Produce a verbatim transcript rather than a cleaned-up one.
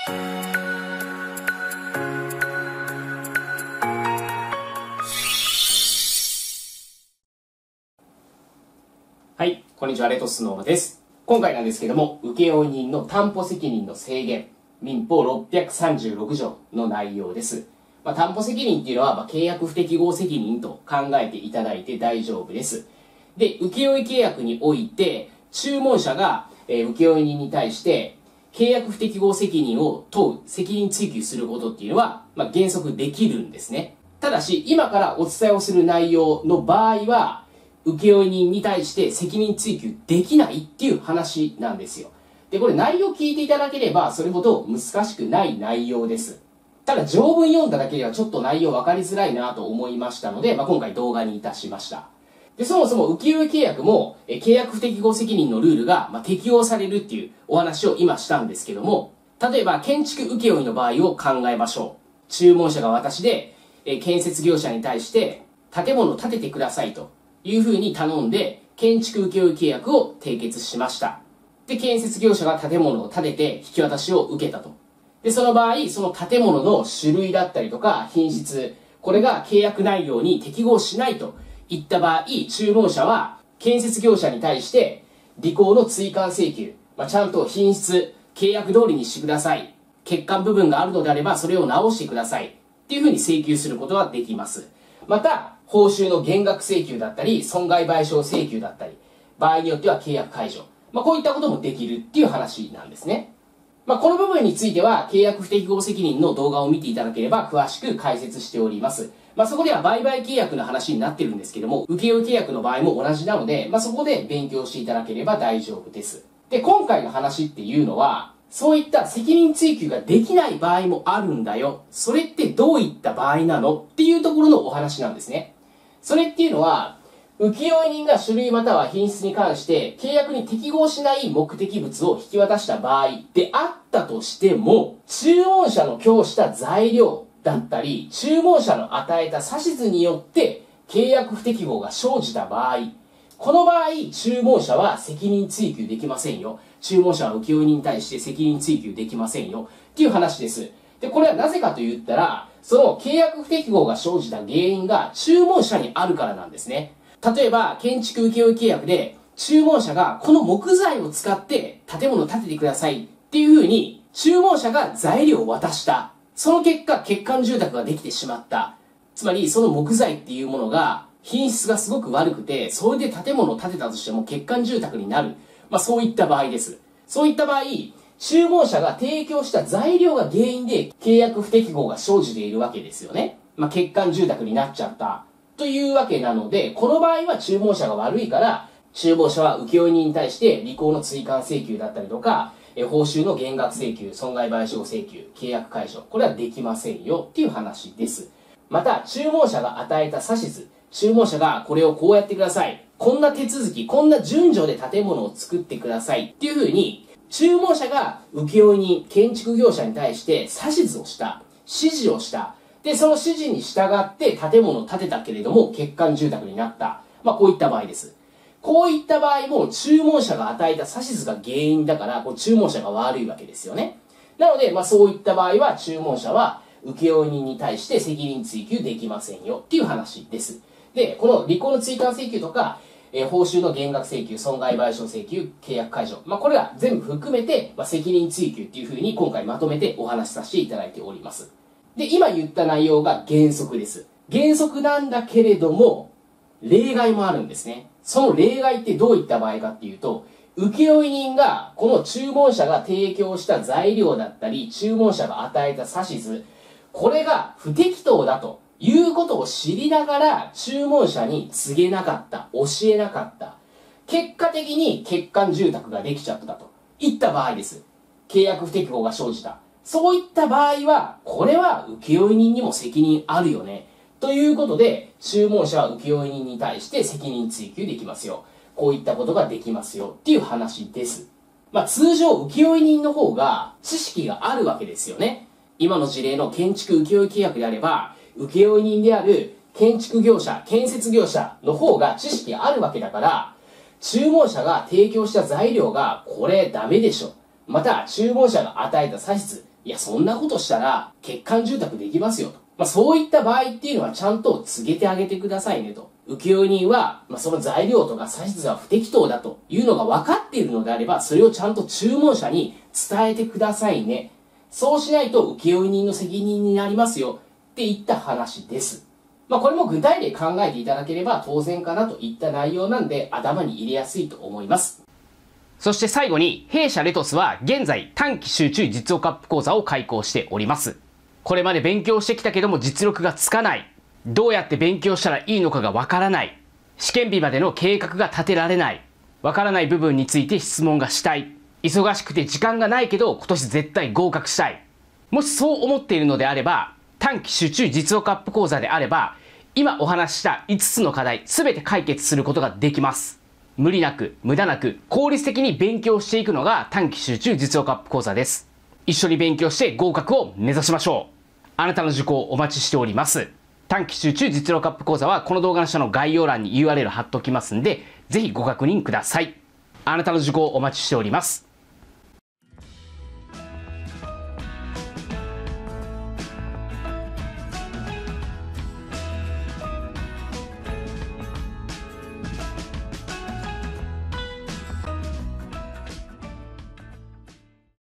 はい、こんにちは、レトスノーマです。今回なんですけども、請負人の担保責任の制限、民法ろっぴゃくさんじゅうろく条の内容です。まあ、担保責任っていうのは、まあ、契約不適合責任と考えていただいて大丈夫です。で、請負契約において、注文者が、えー、請負人に対して、契約不適合責任を問う、責任追及することっていうのは、まあ、原則できるんですね。ただし、今からお伝えをする内容の場合は、請負人に対して責任追及できないっていう話なんですよ。で、これ内容聞いていただければそれほど難しくない内容です。ただ条文読んだだけではちょっと内容分かりづらいなと思いましたので、まあ、今回動画にいたしました。で、そもそも請負契約もえ契約不適合責任のルールが、まあ、適用されるっていうお話を今したんですけども、例えば建築請負の場合を考えましょう。注文者が私でえ建設業者に対して建物を建ててくださいというふうに頼んで、建築請負契約を締結しました。で、建設業者が建物を建てて引き渡しを受けたと。で、その場合、その建物の種類だったりとか品質、これが契約内容に適合しないといった場合、注文者は建設業者に対して履行の追加請求、まあ、ちゃんと品質、契約通りにしてください。欠陥部分があるのであれば、それを直してください。っていうふうに請求することができます。また、報酬の減額請求だったり、損害賠償請求だったり、場合によっては契約解除。まあ、こういったこともできるっていう話なんですね。まあ、この部分については、契約不適合責任の動画を見ていただければ詳しく解説しております。まあ、そこでは売買契約の話になってるんですけども、請負契約の場合も同じなので、まあ、そこで勉強していただければ大丈夫です。で、今回の話っていうのは、そういった責任追及ができない場合もあるんだよ。それってどういった場合なのっていうところのお話なんですね。それっていうのは、請負人が種類または品質に関して契約に適合しない目的物を引き渡した場合であったとしても、注文者の供した材料だったり、注文者の与えた指図によって契約不適合が生じた場合、この場合、注文者は責任追及できませんよ。注文者は請負人に対して責任追及できませんよ。っていう話です。で、これはなぜかと言ったら、その契約不適合が生じた原因が注文者にあるからなんですね。例えば、建築請負契約で、注文者がこの木材を使って建物を建ててくださいっていうふうに、注文者が材料を渡した。その結果、欠陥住宅ができてしまった。つまり、その木材っていうものが、品質がすごく悪くて、それで建物を建てたとしても欠陥住宅になる。まあそういった場合です。そういった場合、注文者が提供した材料が原因で契約不適合が生じているわけですよね。まあ欠陥住宅になっちゃった。というわけなので、この場合は注文者が悪いから、注文者は請負人に対して履行の追加請求だったりとか、報酬の減額請求、損害賠償請求、契約解除。これはできませんよっていう話です。また、注文者が与えた指図。注文者がこれをこうやってください。こんな手続き、こんな順序で建物を作ってくださいっていうふうに、注文者が請負人、建築業者に対して指図をした。指示をした。で、その指示に従って建物を建てたけれども欠陥住宅になった。まあこういった場合です。こういった場合も注文者が与えた指図が原因だから、こう注文者が悪いわけですよね。なので、まあそういった場合は注文者は請負人に対して責任追及できませんよっていう話です。で、この履行の追加請求とか、えー、報酬の減額請求、損害賠償請求、契約解除。まあ、これら全部含めて、まあ、責任追及っていうふうに今回まとめてお話しさせていただいております。で、今言った内容が原則です。原則なんだけれども、例外もあるんですね。その例外ってどういった場合かっていうと、請負人がこの注文者が提供した材料だったり、注文者が与えた指図、これが不適当だと。いうことを知りながら注文者に告げなかった、教えなかった。結果的に欠陥住宅ができちゃったといった場合です。契約不適合が生じた。そういった場合は、これは請負人にも責任あるよね。ということで、注文者は請負人に対して責任追及できますよ。こういったことができますよっていう話です。まあ通常請負人の方が知識があるわけですよね。今の事例の建築請負契約であれば、請負人である建築業者、建設業者の方が知識あるわけだから、注文者が提供した材料がこれダメでしょ。また、注文者が与えた指図、 いや、そんなことしたら、欠陥住宅できますよと。まあ、そういった場合っていうのはちゃんと告げてあげてくださいねと。請負人は、まあ、その材料とか指図は不適当だというのが分かっているのであれば、それをちゃんと注文者に伝えてくださいね。そうしないと請負人の責任になりますよっていった話です。まあ、これも具体例考えていただければ当然かなといった内容なんで頭に入れやすいと思います。そして最後に、弊社レトスは現在短期集中実用カップ講座を開講しております。これまで勉強してきたけども実力がつかない。どうやって勉強したらいいのかがわからない。試験日までの計画が立てられない。わからない部分について質問がしたい。忙しくて時間がないけど今年絶対合格したい。もしそう思っているのであれば、短期集中実用カップ講座であれば、今お話ししたいつつの課題全て解決することができます。無理なく、無駄なく、効率的に勉強していくのが短期集中実用カップ講座です。一緒に勉強して合格を目指しましょう。あなたの受講をお待ちしております。短期集中実用カップ講座はこの動画の下の概要欄に ユーアールエル 貼っておきますんで、ぜひご確認ください。あなたの受講をお待ちしております。